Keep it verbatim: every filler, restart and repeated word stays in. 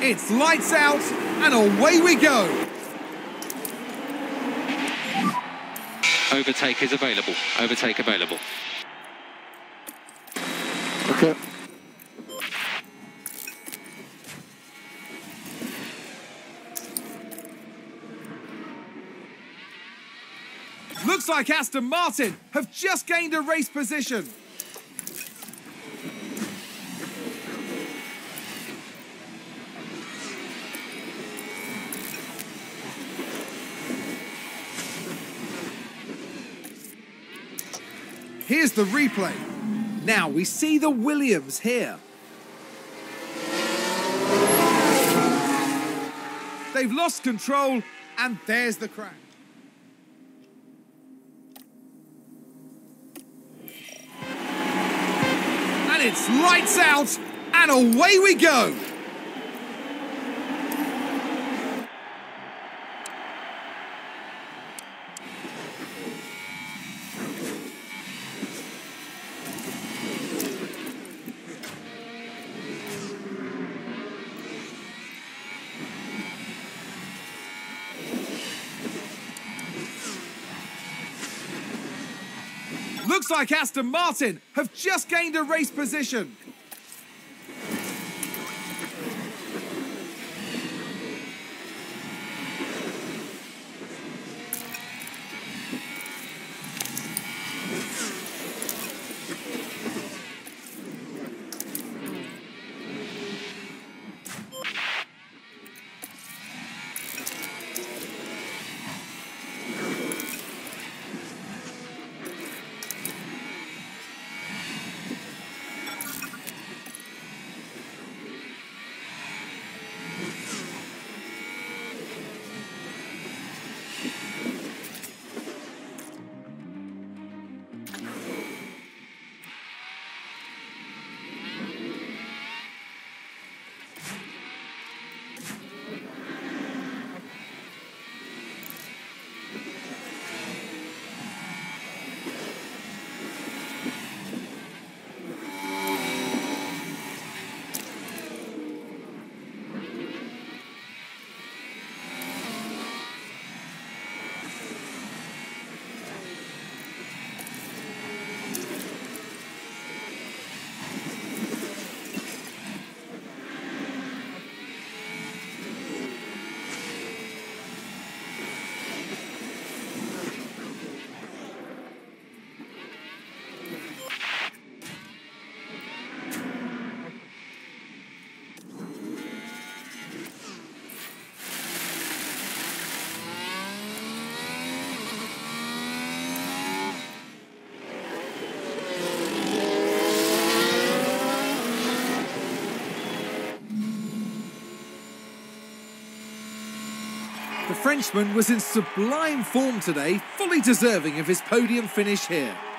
It's lights out and away we go. Overtake is available. Overtake available. Okay. Looks like Aston Martin have just gained a race position. Here's the replay. Now we see the Williams here. They've lost control, and there's the crash. And it's lights out, and away we go. Looks like Aston Martin have just gained a race position. The Frenchman was in sublime form today, fully deserving of his podium finish here.